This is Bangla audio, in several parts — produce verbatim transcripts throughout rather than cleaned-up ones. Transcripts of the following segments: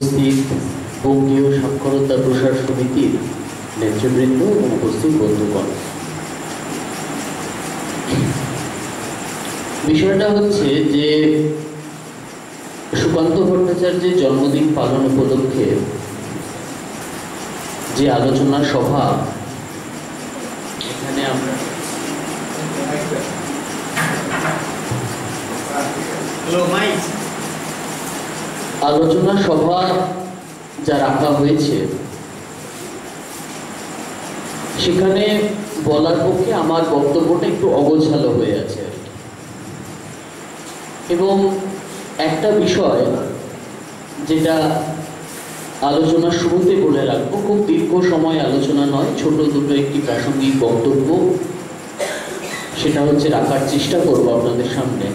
বঙ্গীয় সাক্ষরতা প্রসার সমিতির নেতৃবৃন্দ এবং উপস্থিত বন্ধুগণ, বিষয়টা হচ্ছে যে সুকান্ত ভট্টাচার্যের জন্মদিন পালন উপলক্ষে যে আলোচনা সভা এখানে আমরা আলোচনা সভা যা রাখা হয়েছে সেখানে বলার পক্ষে আমার বক্তব্যটা একটু অগোছালো হয়ে আছে এবং একটা বিষয় যেটা আলোচনার শুরুতে বলে রাখবো, খুব দীর্ঘ সময় আলোচনা নয়, ছোট দুটো একটি প্রাসঙ্গিক বক্তব্য সেটা হচ্ছে রাখার চেষ্টা করবো আপনাদের সামনে।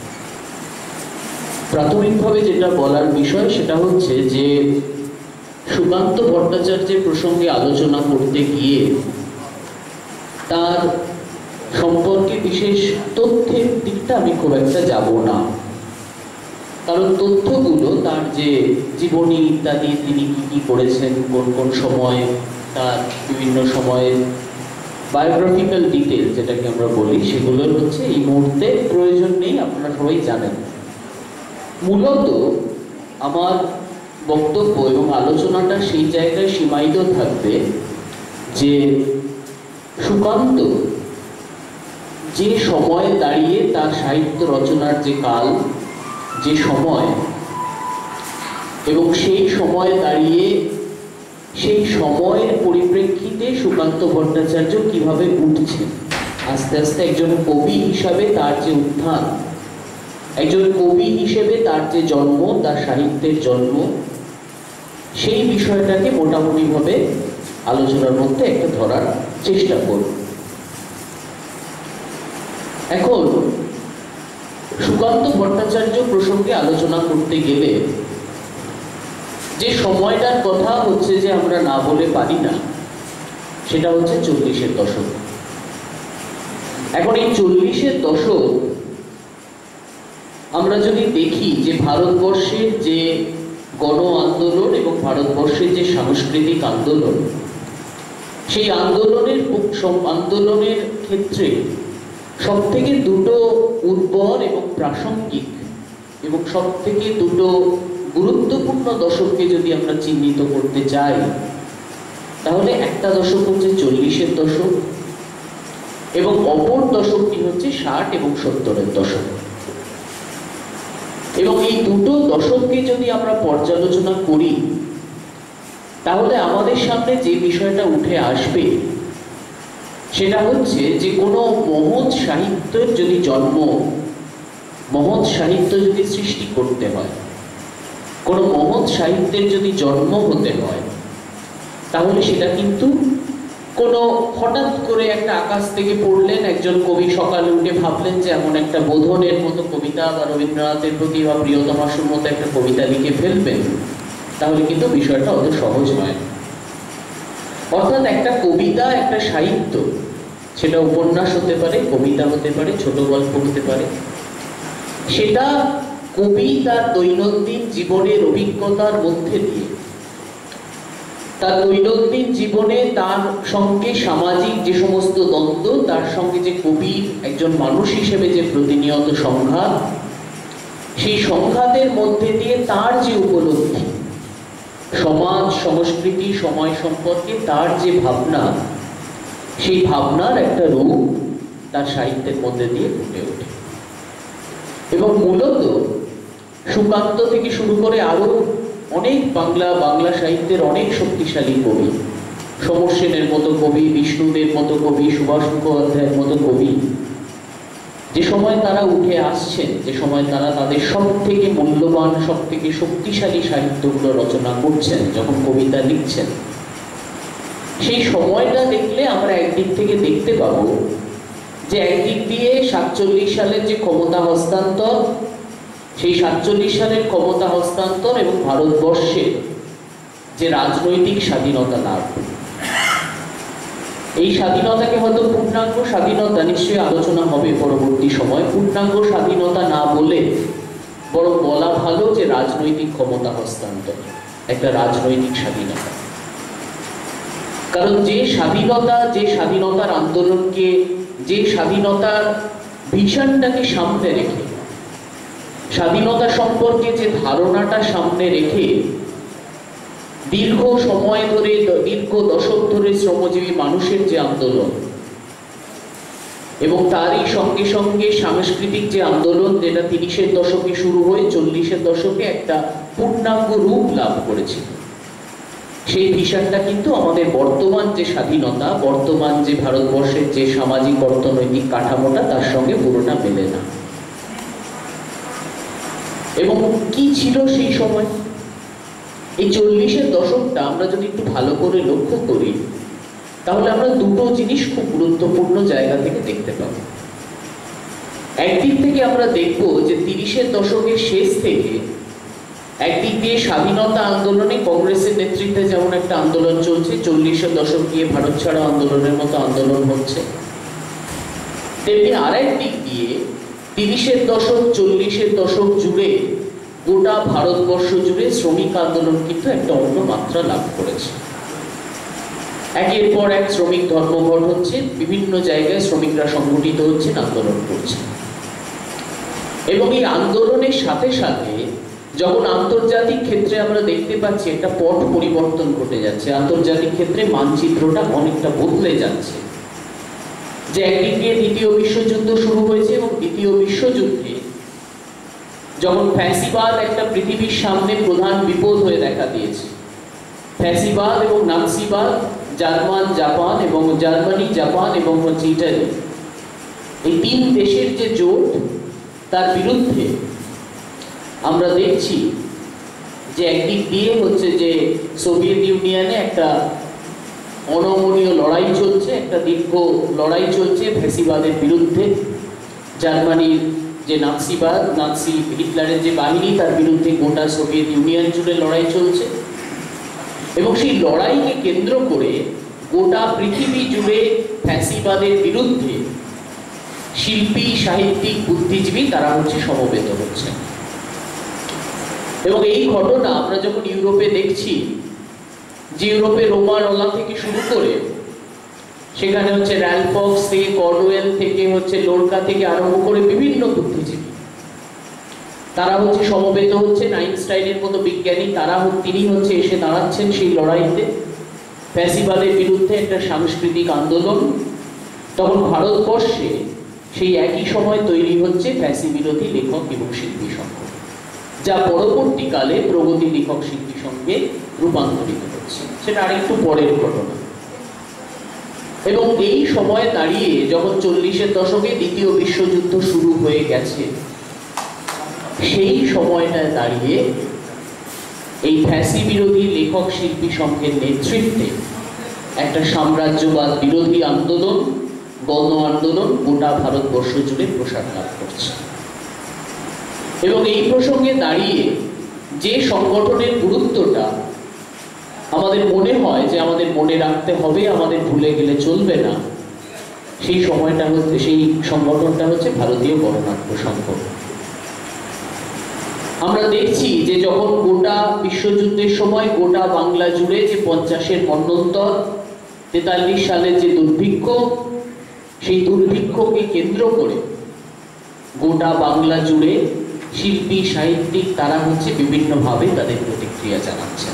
প্রাথমিকভাবে যেটা বলার বিষয় সেটা হচ্ছে যে সুকান্ত ভট্টাচার্যের প্রসঙ্গে আলোচনা করতে গিয়ে তার সম্পর্কে বিশেষ তথ্যের দিকটা আমি খুব একটা যাব না, কারণ তথ্যগুলো তার যে জীবনী ইত্যাদি, তিনি কি কি করেছেন, কোন কোন সময়, তার বিভিন্ন সময়ের বায়োগ্রাফিক্যাল ডিটেল যেটাকে আমরা বলি, সেগুলোর হচ্ছে এই মুহূর্তে প্রয়োজন নেই, আপনারা সবাই জানেন। মূলত আমার বক্তব্য এবং আলোচনাটা সেই জায়গায় সীমায়িত থাকবে যে সুকান্ত যে সময়ে দাঁড়িয়ে তার সাহিত্য রচনার যে কাল, যে সময়, এবং সেই সময়ে দাঁড়িয়ে সেই সময়ের পরিপ্রেক্ষিতে সুকান্ত ভট্টাচার্য কিভাবে উঠছেন, আস্তে আস্তে একজন কবি হিসাবে তার যে উত্থান, একজন কবি হিসেবে তার যে জন্ম, তার সাহিত্যের জন্ম, সেই বিষয়টাকে মোটামুটিভাবে আলোচনার মধ্যে একটা ধরার চেষ্টা করব। এখন সুকান্ত ভট্টাচার্য প্রসঙ্গে আলোচনা করতে গেলে যে সময়টার কথা হচ্ছে যে আমরা না বলে পারি না, সেটা হচ্ছে চল্লিশের দশক। এখন এই চল্লিশের দশক আমরা যদি দেখি যে ভারতবর্ষের যে গণ আন্দোলন এবং ভারতবর্ষের যে সাংস্কৃতিক আন্দোলন, সেই আন্দোলনের আন্দোলনের ক্ষেত্রে সব থেকে দুটো উর্বর এবং প্রাসঙ্গিক এবং সব থেকে দুটো গুরুত্বপূর্ণ দশককে যদি আমরা চিহ্নিত করতে চাই, তাহলে একটা দশক হচ্ছে চল্লিশের দশক এবং অপর দশকটি হচ্ছে ষাট এবং সত্তরের দশক। এবং এই দুটো দশককে যদি আমরা পর্যালোচনা করি, তাহলে আমাদের সামনে যে বিষয়টা উঠে আসবে সেটা হচ্ছে যে কোনো মহৎ সাহিত্যের যদি জন্ম, মহৎ সাহিত্য যদি সৃষ্টি করতে হয়, কোনো মহৎ সাহিত্যের যদি জন্ম হতে হয়, তাহলে সেটা কিন্তু কোনো হঠাৎ করে একটা আকাশ থেকে পড়লেন একজন কবি, সকালে উঠে ভাবলেন যে এমন একটা বোধনের মতো কবিতা বা রবীন্দ্রনাথের প্রতি বা প্রিয়তমার মতো একটা কবিতা লিখে ফেলবেন, তাহলে কিন্তু বিষয়টা অত সহজ নয়। অর্থাৎ একটা কবিতা, একটা সাহিত্য, সেটা উপন্যাস হতে পারে, কবিতা হতে পারে, ছোট গল্প হতে পারে, সেটা কবি তার দৈনন্দিন জীবনের অভিজ্ঞতার মধ্যে দিয়ে, তার দৈনন্দিন জীবনে তার সঙ্গে সামাজিক যে সমস্ত দ্বন্দ্ব, তার সঙ্গে যে কবির একজন মানুষ হিসেবে যে প্রতিনিয়ত সংঘাত, সেই সংঘাতের মধ্যে দিয়ে তার যে উপলব্ধি, সমাজ, সংস্কৃতি, সময় সম্পর্কে তার যে ভাবনা, সেই ভাবনার একটা রূপ তার সাহিত্যের মধ্যে দিয়ে ফুটে ওঠে। এবং মূলত সুকান্ত থেকে শুরু করে আরো অনেক বাংলা বাংলা সাহিত্যের অনেক শক্তিশালী কবি, সমর সেনের মতো কবি, বিষ্ণুদের মতো কবি, সুভাষ মুখোপাধ্যায়ের মতো কবি, যে সময় তারা উঠে আসছেন, যে সময় তারা তাদের সব থেকে মূল্যবান, সব থেকে শক্তিশালী সাহিত্যগুলো রচনা করছেন, যখন কবিতা লিখছেন, সেই সময়টা দেখলে আমরা একদিক থেকে দেখতে পাবো যে একদিক দিয়ে সাতচল্লিশ সালের যে ক্ষমতা হস্তান্তর, সেই সাতচল্লিশ সালের ক্ষমতা হস্তান্তর এবং ভারতবর্ষের যে রাজনৈতিক স্বাধীনতা লাভ, এই স্বাধীনতাকে হয়তো পূর্ণাঙ্গ স্বাধীনতা, নিশ্চয়ই আলোচনা হবে পরবর্তী সময়, পূর্ণাঙ্গ স্বাধীনতা না বলে বরং বলা ভালো যে রাজনৈতিক ক্ষমতা হস্তান্তর। একটা রাজনৈতিক স্বাধীনতা। কারণ যে স্বাধীনতা, যে স্বাধীনতার আন্দোলনকে, যে স্বাধীনতার ভিশনটাকে সামনে রেখে, স্বাধীনতা সম্পর্কে যে ধারণাটা সামনে রেখে দীর্ঘ সময় ধরে, দীর্ঘ দশক ধরে শ্রমজীবী মানুষের যে আন্দোলন এবং তারই সঙ্গে সঙ্গে সাংস্কৃতিক যে আন্দোলন, যেটা তিরিশের দশকে শুরু হয়ে চল্লিশের দশকে একটা পূর্ণাঙ্গ রূপ লাভ করেছিল, সেই ভিশনটা কিন্তু আমাদের বর্তমান যে স্বাধীনতা, বর্তমান যে ভারতবর্ষের যে সামাজিক অর্থনৈতিক কাঠামোটা, তার সঙ্গে পুরোটা মেলে না। এবং কি ছিল সেই সময়? এই চল্লিশের দশকটা আমরা যদি একটু ভালো করে লক্ষ্য করি, তাহলে আমরা দুটো জিনিস খুব গুরুত্বপূর্ণ জায়গা থেকে দেখতে পাবো। একদিক থেকে আমরা দেখব যে তিরিশের দশকের শেষ থেকে একদিক দিয়ে স্বাধীনতা আন্দোলনে কংগ্রেসের নেতৃত্বে যেমন একটা আন্দোলন চলছে, চল্লিশের দশক গিয়ে ভারত ছাড়ো আন্দোলনের মতো আন্দোলন হচ্ছে, তেমনি আরেক দিক দিয়ে তিরিশের দশক চল্লিশের দশক জুড়ে গোটা ভারতবর্ষ জুড়ে শ্রমিক আন্দোলন কিন্তু একটা অন্য মাত্রা লাভ করেছে। একের পর এক শ্রমিক ধর্মঘট হচ্ছে, বিভিন্ন জায়গায় শ্রমিকরা সংগঠিত হচ্ছেন, আন্দোলন করছে। এবং এই আন্দোলনের সাথে সাথে যখন আন্তর্জাতিক ক্ষেত্রে আমরা দেখতে পাচ্ছি একটা পট পরিবর্তন ঘটে যাচ্ছে, আন্তর্জাতিক ক্ষেত্রে মানচিত্রটা অনেকটা বদলে যাচ্ছে। যে একদিক দিয়ে দ্বিতীয় বিশ্বযুদ্ধ শুরু হয়েছে এবং দ্বিতীয় বিশ্বযুদ্ধে যখন ফ্যাসিবাদ একটা পৃথিবীর সামনে প্রধান বিপদ হয়ে দেখা দিয়েছে, ফ্যাসিবাদ এবং নাৎসিবাদ, জার্মান জাপান এবং জার্মানি জাপান এবং হচ্ছে ইটালি, এই তিন দেশের যে জোট, তার বিরুদ্ধে আমরা দেখছি যে একদিক দিয়ে হচ্ছে যে সোভিয়েত ইউনিয়নে একটা অনমনীয় লড়াই চলছে, একটা দীর্ঘ লড়াই চলছে ফ্যাসিবাদের বিরুদ্ধে। জার্মানির যে নাৎসিবাদ, নাৎসি হিটলারের যে বাহিনী, তার বিরুদ্ধে গোটা সোভিয়েত ইউনিয়ন জুড়ে লড়াই চলছে। এবং সেই লড়াইকে কেন্দ্র করে গোটা পৃথিবী জুড়ে ফ্যাসিবাদের বিরুদ্ধে শিল্পী, সাহিত্যিক, বুদ্ধিজীবী তারা হচ্ছে সমবেত হচ্ছে। এবং এই ঘটনা আমরা যখন ইউরোপে দেখছি, যে ইউরোপে রোমানলা থেকে শুরু করে সেখানে হচ্ছে র্যালফক্স থেকে, কর্ডওয়েল থেকে, হচ্ছে লোরকা থেকে আরম্ভ করে বিভিন্ন বুদ্ধিজীবী তারা হচ্ছে সমবেত হচ্ছেন, আইনস্টাইনের মতো বিজ্ঞানী তারা তিনি হচ্ছে এসে দাঁড়াচ্ছেন সেই লড়াইতে ফ্যাসিবাদের বিরুদ্ধে একটা সাংস্কৃতিক আন্দোলন। তখন ভারতবর্ষে সেই একই সময় তৈরি হচ্ছে ফ্যাসি বিরোধী লেখক এবং শিল্পী সংঘ, যা পরবর্তীকালে প্রগতি লেখক শিল্পী সংঘে রূপান্তরিত হচ্ছে, সেটা আরেকটু পরের ঘটনা। এবং এই সময় দাঁড়িয়ে যখন চল্লিশের দশকে দ্বিতীয় বিশ্বযুদ্ধ শুরু হয়ে গেছে, সেই সময়টায় দাঁড়িয়ে এই ফ্যাসি বিরোধী লেখক শিল্পী সংঘের নেতৃত্বে একটা সাম্রাজ্যবাদ বিরোধী আন্দোলন, গণ আন্দোলন গোটা ভারতবর্ষ জুড়ে প্রসার লাভ করছে। এবং এই প্রসঙ্গে দাঁড়িয়ে যে সংগঠনের গুরুত্বটা আমাদের মনে হয় যে আমাদের মনে রাখতে হবে, আমাদের ভুলে গেলে চলবে না, সেই সময়টা হচ্ছে, সেই সংগঠনটা হচ্ছে ভারতীয় গণনাট্য সংঘ। আমরা দেখছি যে যখন গোটা বিশ্বযুদ্ধের সময় গোটা বাংলা জুড়ে যে পঞ্চাশের মন্বন্তর, তেতাল্লিশ সালের যে দুর্ভিক্ষ, সেই দুর্ভিক্ষকে কেন্দ্র করে গোটা বাংলা জুড়ে শিল্পী, সাহিত্যিক তারা হচ্ছে বিভিন্নভাবে তাদের প্রতিক্রিয়া জানাচ্ছেন।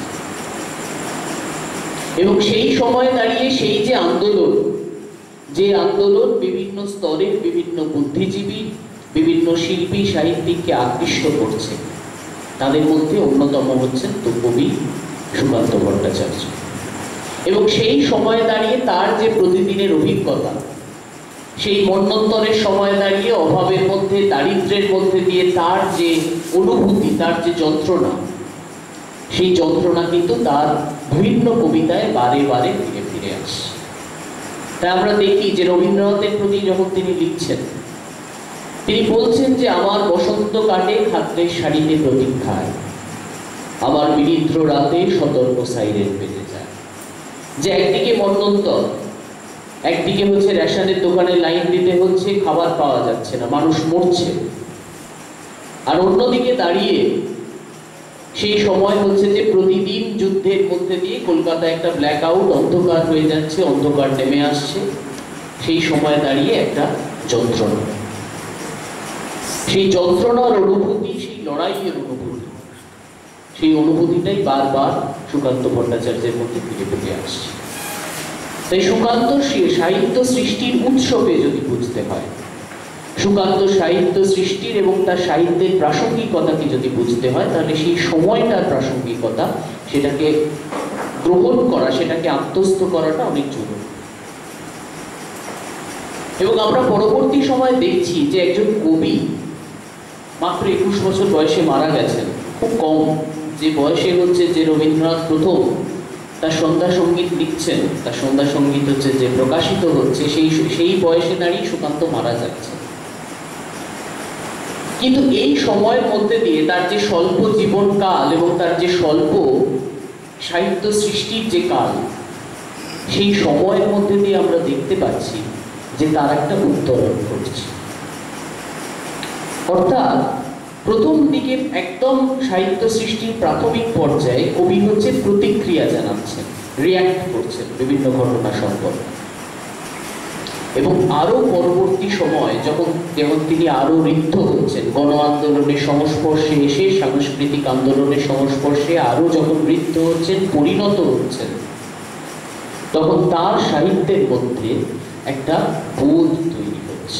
এবং সেই সময় দাঁড়িয়ে সেই যে আন্দোলন, যে আন্দোলন বিভিন্ন স্তরের বিভিন্ন বুদ্ধিজীবী, বিভিন্ন শিল্পী, সাহিত্যিককে আকৃষ্ট করছে, তাদের মধ্যে অন্যতম হচ্ছেন কবি সুকান্ত ভট্টাচার্য। এবং সেই সময় দাঁড়িয়ে তার যে প্রতিদিনের অভিজ্ঞতা, সেই মন্বন্তরের সময় দাঁড়িয়ে অভাবের মধ্যে, দারিদ্র্যের মধ্যে দিয়ে তার যে অনুভূতি, তার যে যন্ত্রণা, সেই যন্ত্রণা কিন্তু তার বিভিন্ন কবিতায় বারে বারে ফিরে ফিরে আসে। তাই আমরা দেখি যে রবীন্দ্রনাথের প্রতি যখন তিনি লিখছেন, তিনি বলছেন যে আমার বসন্ত কাটে খাদ্যের শাড়িতে প্রতীক্ষায়, আমার বিনিদ্র রাতে সতর্ক সাইরেন বেজে যায়। যে একদিকে মন্বন্তর, একদিকে হচ্ছে রেশনের দোকানে লাইন দিতে হচ্ছে, খাবার পাওয়া যাচ্ছে না, মানুষ মরছে, আর অন্যদিকে দাঁড়িয়ে সেই সময় হচ্ছে যে প্রতিদিন কলকাতায় একটা ব্ল্যাক আউট, অন্ধকার হয়ে যাচ্ছে, অন্ধকার নেমে আসছে। সেই সময় দাঁড়িয়ে একটা যন্ত্রণা, সেই যন্ত্রণার অনুভূতি, সেই লড়াইয়ের অনুভূতি, সেই অনুভূতিটাই বারবার সুকান্ত ভট্টাচার্যের মধ্যে ফিরে ফিরে আসছে। তাই সুকান্ত সাহিত্য সৃষ্টির উৎসবে যদি বুঝতে হয়, সুকান্ত সাহিত্য সৃষ্টির এবং তার সাহিত্যের প্রাসঙ্গিকতাকে যদি বুঝতে হয়, তাহলে সেই সময়টার প্রাসঙ্গিকতা, সেটাকে গ্রহণ করা, সেটাকে আত্মস্থ করাটা অনেক জরুরি। এবং আমরা পরবর্তী সময় দেখছি যে একজন কবি মাত্র একুশ বছর বয়সে মারা গেছেন, খুব কম যে বয়সে হচ্ছে যে রবীন্দ্রনাথ প্রথম তার সন্ধ্যা সঙ্গীত লিখছেন, তার সন্ধ্যা সঙ্গীত হচ্ছে যে প্রকাশিত হচ্ছে, সেই সেই বয়সে দাঁড়িয়ে সুকান্ত মারা যাচ্ছে। কিন্তু এই সময়ের মধ্যে দিয়ে তার যে স্বল্প জীবনকাল এবং তার যে স্বল্প সাহিত্য সৃষ্টির যে কাল, সেই সময়ের মধ্যে দিয়ে আমরা দেখতে পাচ্ছি যে তার একটা উত্তরণ ঘটছে। অর্থাৎ প্রথম দিকে একদম সাহিত্য সৃষ্টির প্রাথমিক পর্যায়ে কবি হচ্ছে প্রতিক্রিয়া জানাচ্ছেন, রিয়্যাক্ট করছেন বিভিন্ন ঘটনা সম্পর্কে। এবং আরো পরবর্তী সময় যখন যেমন তিনি আরো ঋদ্ধ হচ্ছেন, গণ আন্দোলনের সংস্পর্শে এসে, সাংস্কৃতিক আন্দোলনের সংস্পর্শে আরো যখন ঋদ্ধ হচ্ছেন, পরিণত হচ্ছেন, তখন তার সাহিত্যের মধ্যে একটা বোধ তৈরি হচ্ছে।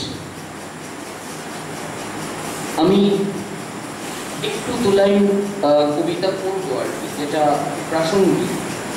আমি একটু দু লাইন কবিতা পড়বো আর কি, যেটা প্রাসঙ্গিক।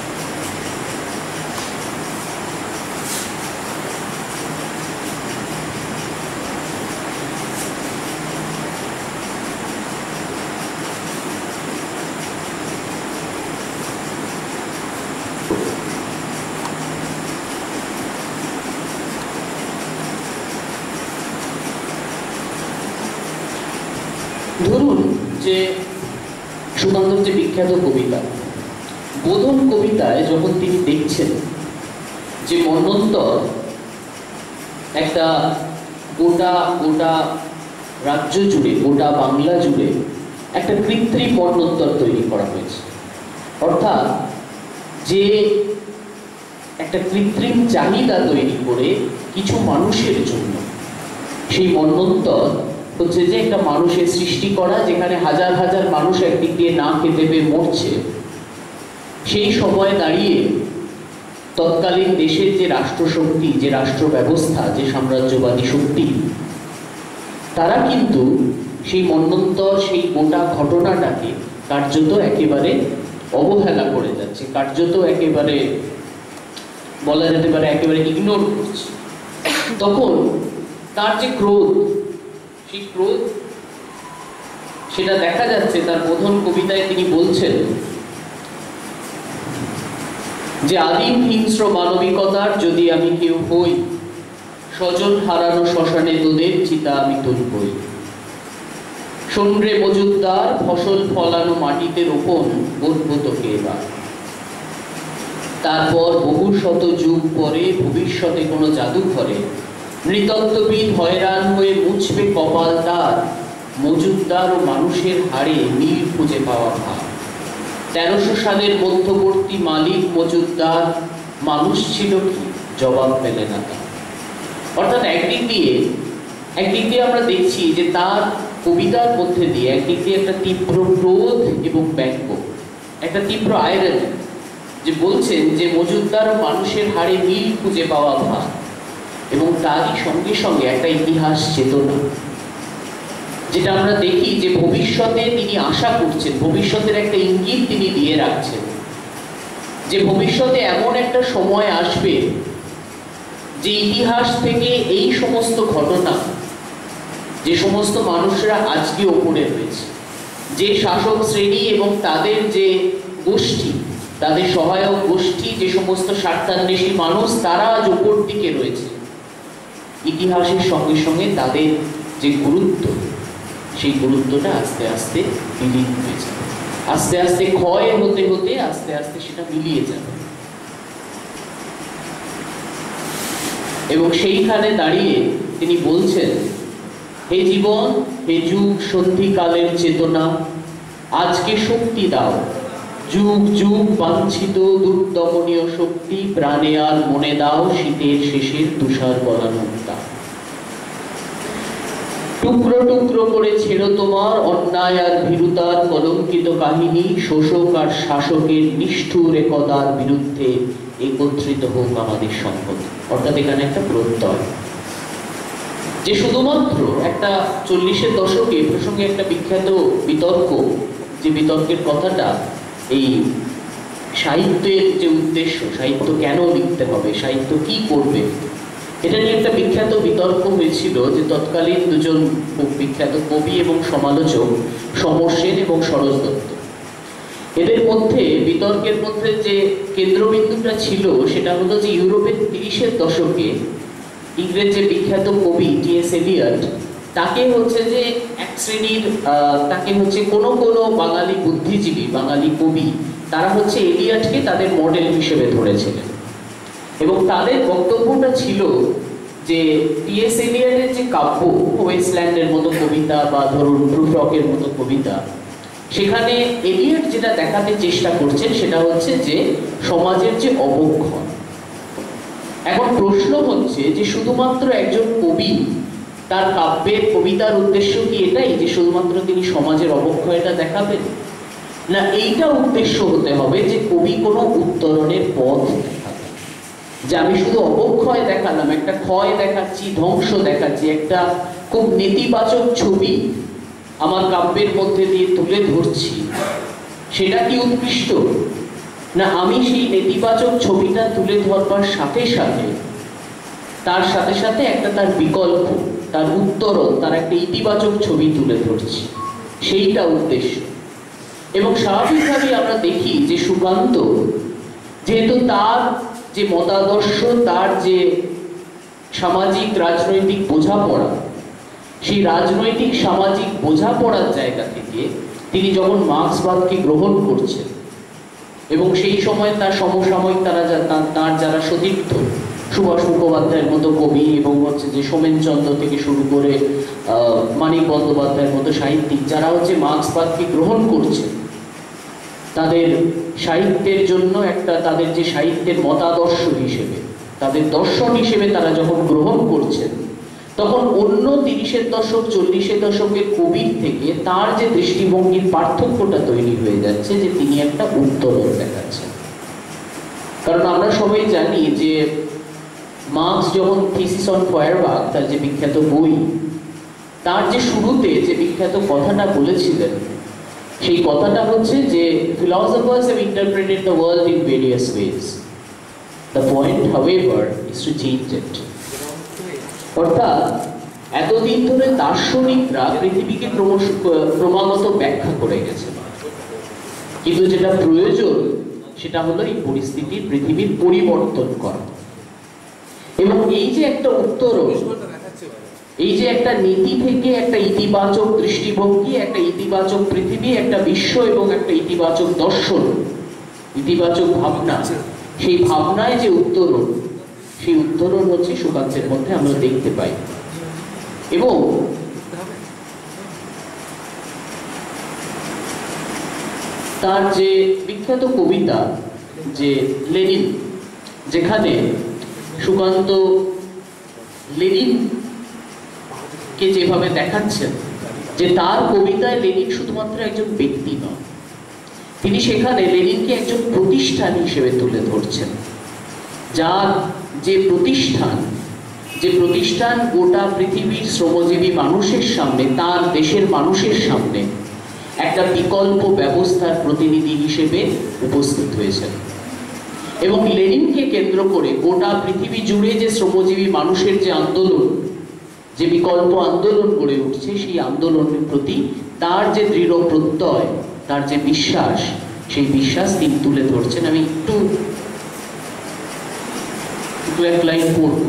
ধরুন যে সুকান্তর যে বিখ্যাত কবিতা বোধন কবিতায় যখন তিনি দেখছেন যে মন্বন্তর একটা গোটা গোটা রাজ্য জুড়ে, গোটা বাংলা জুড়ে একটা কৃত্রিম মন্বন্তর তৈরি করা হয়েছে, অর্থাৎ যে একটা কৃত্রিম চাহিদা তৈরি করে কিছু মানুষের জন্য, সেই মন্বন্তর হচ্ছে যে একটা মানুষের সৃষ্টি করা, যেখানে হাজার হাজার মানুষ একদিক দিয়ে না খেতে পেয়ে মরছে। সেই সময় দাঁড়িয়ে তৎকালীন দেশের যে রাষ্ট্রশক্তি, যে রাষ্ট্র ব্যবস্থা, যে সাম্রাজ্যবাদী শক্তি, তারা কিন্তু সেই মন্বন্তর, সেই গোটা ঘটনাটাকে কার্যত একেবারে অবহেলা করে যাচ্ছে, কার্যত একেবারে বলা যেতে পারে একেবারে ইগনোর করছে। তখন তার যে ক্রোধ, সেই ক্রোধ সেটা দেখা যাচ্ছে তার বোধন কবিতায়। তিনি বলছেন যে আদিম হিংস্র মানবিকতার যদি আমি কেউ হই, স্বজন হারানো শ্মশানে তোদের চিতা আমি তুলবই। শোনরে মজুদ্দার, ফসল ফলানো মাটিতে রোপণ করবো তোকে এবার। তারপর বহু শত যুগ পরে ভবিষ্যতে কোনো জাদুঘরে নৃতত্ত্ববিদ হয়রান হয়ে মুছবে কপাল তার, মজুদ্দার ও মানুষের হাড়ে মিল খুঁজে পাওয়া ভার। তেরোশো সালের মধ্যবর্তী মালিক মজুদ্দার মানুষ ছিল কি, জবাব পেলে না তার। অর্থাৎ একদিক দিয়ে একদিক দিয়ে আমরা দেখছি যে তার কবিতার মধ্যে দিয়ে একদিক দিয়ে একটা তীব্র ক্রোধ এবং ব্যঙ্গ, একটা তীব্র আয়রনি, যে বলছেন যে মজুদ্দার ও মানুষের হাড়ে মিল খুঁজে পাওয়া ভার, এবং তারই সঙ্গে সঙ্গে একটা ইতিহাস চেতনা, যেটা আমরা দেখি যে ভবিষ্যতে তিনি আশা করছেন, ভবিষ্যতের একটা ইঙ্গিত তিনি দিয়ে রাখছেন, যে ভবিষ্যতে এমন একটা সময় আসবে যে ইতিহাস থেকে এই সমস্ত ঘটনা, যে সমস্ত মানুষরা আজকে ওপরে রয়েছে, যে শাসক শ্রেণী এবং তাদের যে গোষ্ঠী, তাদের সহায়ক গোষ্ঠী, যে সমস্ত স্বার্থান্বেষী মানুষ, তারা আজ ওপর দিকে রয়েছে, ইতিহাসের সঙ্গে সঙ্গে তাদের যে গুরুত্ব, সেই গুরুত্বটা আস্তে আস্তে বিলীন হয়ে যাবে, আস্তে আস্তে ক্ষয় হতে হতে আস্তে আস্তে সেটা মিলিয়ে যাবে। এবং সেইখানে দাঁড়িয়ে তিনি বলছেন, হে জীবন, হে যুগ সন্ধিকালের চেতনা, আজকে শক্তি দাও, যুগ যুগ বাঞ্ছিত দুর্দমনীয় শক্তি, প্রাণে আর মনে দাও শীতের শেষের তুষার গলানো উত্তাপ। টুকরো টুকরো করে ছেড়ো তোমার অন্যায় আর ভীরুতার কলঙ্কিত কাহিনী, শোষক আর শাসকের নিষ্ঠুর একদার বিরুদ্ধে একত্রিত হোক আমাদের সংহতি। অর্থাৎ এখানে একটা প্রত্যয় যে শুধুমাত্র একটা চল্লিশের দশকে প্রসঙ্গে একটা বিখ্যাত বিতর্ক, যে বিতর্কের কথাটা এই সাহিত্যের যে উদ্দেশ্য, সাহিত্য কেন লিখতে হবে, সাহিত্য কি করবে, এটা নিয়ে একটা বিখ্যাত বিতর্ক হয়েছিল যে তৎকালীন দুজন খুব বিখ্যাত কবি এবং সমালোচক সমর সেন এবং সরোজ দত্ত, এদের মধ্যে বিতর্কের মধ্যে যে কেন্দ্রবিন্দুটা ছিল সেটা হলো যে ইউরোপের তিরিশের দশকে ইংরেজ যে বিখ্যাত কবি টি এস এলিয়ট, তাকে হচ্ছে যে এক শ্রেণীর তাকে হচ্ছে কোনো কোনো বাঙালি বুদ্ধিজীবী, বাঙালি কবি, তারা হচ্ছে এলিয়টকে তাদের মডেল হিসেবে ধরেছিলেন এবং তাদের বক্তব্যটা ছিল যে টি এস এলিয়টের যে কাব্য, ওয়েস্টল্যান্ডের মতো কবিতা বা ধরুন ব্রুফ্রকের মতো কবিতা, সেখানে এলিয়ট যেটা দেখাতে চেষ্টা করছেন সেটা হচ্ছে যে সমাজের যে অবক্ষয়। এখন প্রশ্ন হচ্ছে যে শুধুমাত্র একজন কবি তার কাব্যের কবিতার উদ্দেশ্য কি এটাই যে শুধুমাত্র তিনি সমাজের অবক্ষয়টা দেখাবেন, না এইটা উদ্দেশ্য হতে হবে যে কবি কোনো উত্তরণের পথ দেখাবেন, যে আমি শুধু অবক্ষয় দেখালাম, একটা ক্ষয় দেখাচ্ছি, ধ্বংস দেখাচ্ছি, একটা খুব নেতিবাচক ছবি আমার কাব্যের মধ্যে দিয়ে তুলে ধরছি, সেটা কি উৎকৃষ্ট? না আমি সেই নেতিবাচক ছবিটা তুলে ধরবার সাথে সাথে তার সাথে সাথে একটা তার বিকল্প, তার উত্তরণ, তার একটা ইতিবাচক ছবি তুলে ধরছি, সেইটা উদ্দেশ্য। এবং স্বাভাবিকভাবেই আমরা দেখি যে সুকান্ত যেহেতু তার যে মতাদর্শ, তার যে সামাজিক রাজনৈতিক বোঝাপড়া, সেই রাজনৈতিক সামাজিক বোঝাপড়ার জায়গা থেকে তিনি যখন মার্ক্সবাদকে গ্রহণ করছেন এবং সেই সময় তার সমসাময়িক তারা তার যারা সতীর্থ, সুভাষ মুখোপাধ্যায়ের মতো কবি এবং হচ্ছে যে সোমেনচন্দ্র থেকে শুরু করে মানিক বন্দ্যোপাধ্যায়ের মতো সাহিত্যিক, যারা হচ্ছে মার্ক্সবাদকে গ্রহণ করছে, তাদের সাহিত্যের জন্য একটা তাদের যে সাহিত্যের মতাদর্শ হিসেবে, তাদের দর্শন হিসেবে তারা যখন গ্রহণ করছেন, তখন অন্য তিরিশের দশক চল্লিশের দশকের কবির থেকে তার যে দৃষ্টিভঙ্গির পার্থক্যটা তৈরি হয়ে যাচ্ছে যে তিনি একটা উত্তরণ দেখাচ্ছেন। কারণ আমরা সবাই জানি যে মার্ক্স যখন থিসিস অন ফয়ারবার্গ, তার যে বিখ্যাত বই, তার যে শুরুতে যে বিখ্যাত কথাটা বলেছিলেন, সেই কথাটা হচ্ছে যে philosophers have interpreted the world in various ways. The point, however, is to change it. অর্থাৎ এতদিন ধরে দার্শনিকরা পৃথিবীকে ক্রমশ ক্রমাগত ব্যাখ্যা করে গেছে, কিন্তু যেটা প্রয়োজন সেটা হলো এই পরিস্থিতির পৃথিবীর পরিবর্তন করা। এবং এই যে একটা উত্তরণ, এই যে একটা নীতি থেকে একটা ইতিবাচক দৃষ্টিভঙ্গি, একটা ইতিবাচক পৃথিবী, একটা বিশ্ব এবং একটা ইতিবাচক দর্শন, ইতিবাচক ভাবনা, সেই ভাবনায় যে উত্তরণ, সেই উত্তরণ হচ্ছে সুকান্তের মধ্যে আমরা দেখতে পাই। এবং তার যে বিখ্যাত কবিতা যে লেনিন, যেখানে সুকান্ত লেনিন কে যেভাবে দেখাচ্ছেন যে তার কবিতায় লেনিন শুধুমাত্র একজন ব্যক্তি নয়, তিনি সেখানে লেনিনকে একজন প্রতিষ্ঠান হিসেবে তুলে ধরছেন, যার যে প্রতিষ্ঠান, যে প্রতিষ্ঠান গোটা পৃথিবীর শ্রমজীবী মানুষের সামনে, তার দেশের মানুষের সামনে একটা বিকল্প ব্যবস্থার প্রতিনিধি হিসেবে উপস্থিত হয়েছেন। এবং লেনিনকে কেন্দ্র করে গোটা পৃথিবী জুড়ে যে শ্রমজীবী মানুষের যে আন্দোলন, যে বিকল্প আন্দোলন গড়ে উঠছে, সেই আন্দোলনের প্রতি তার যে দৃঢ় প্রত্যয়, তার যে বিশ্বাস, সেই বিশ্বাস তিনি তুলে ধরছেন। আমি একটু একটু এক লাইন পড়ব।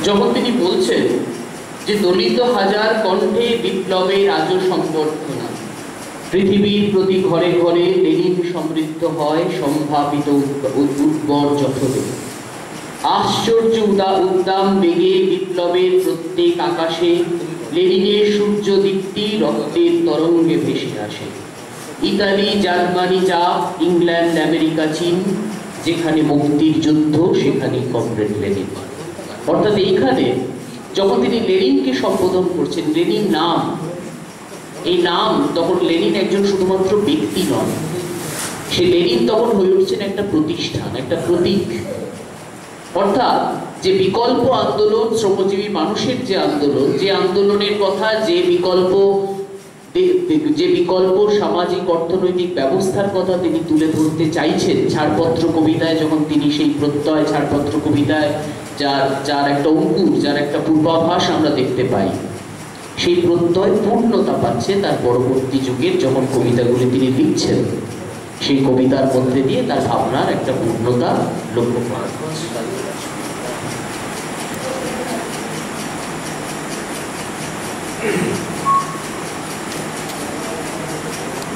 যখন তিনি বলছেন যে দলিত হাজার কণ্ঠে বিপ্লবের আজ সম্বর্ধনা, পৃথিবীর প্রতি ঘরে ঘরে লেনিন সমৃদ্ধ হয় সম্ভাবিত উদ্বর যথলে, আশ্চর্য উদা উদ্দাম বেগে বিপ্লবের প্রত্যেক আকাশে লেনিনের সূর্য দীপ্তি রক্তের তরঙ্গে ভেসে আসে। ইতালি, জার্মানি, চাপ, ইংল্যান্ড, আমেরিকা, চীন, যেখানে মুক্তির যুদ্ধ সেখানে কমরেড লেনিন। অর্থাৎ এইখানে যখন তিনি লেনিনকে সম্বোধন করছেন, লেনিন নাম, এই নাম, তখন লেনিন একজন শুধুমাত্র ব্যক্তি নন, সে লেনিন তখন হয়ে উঠছেন একটা প্রতিষ্ঠান, একটা প্রতীক। অর্থাৎ যে বিকল্প আন্দোলন, শ্রমজীবী মানুষের যে আন্দোলন, যে আন্দোলনের কথা, যে বিকল্প যে বিকল্প সামাজিক অর্থনৈতিক ব্যবস্থার কথা তিনি তুলে ধরতে চাইছেন ছাড়পত্র কবিতায়, যখন তিনি সেই প্রত্যয় ছাড়পত্র কবিতায় যার যার একটা অঙ্কুর, যার একটা পূর্বাভাস আমরা দেখতে পাই, সেই প্রত্যয় পূর্ণতা পাচ্ছে তার পরবর্তী যুগের যখন কবিতাগুলি তিনি লিখছেন, সেই কবিতার মধ্যে দিয়ে তার ভাবনার একটা পূর্ণতা লক্ষ্য করা যাচ্ছে।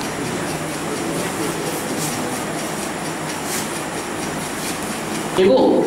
এবং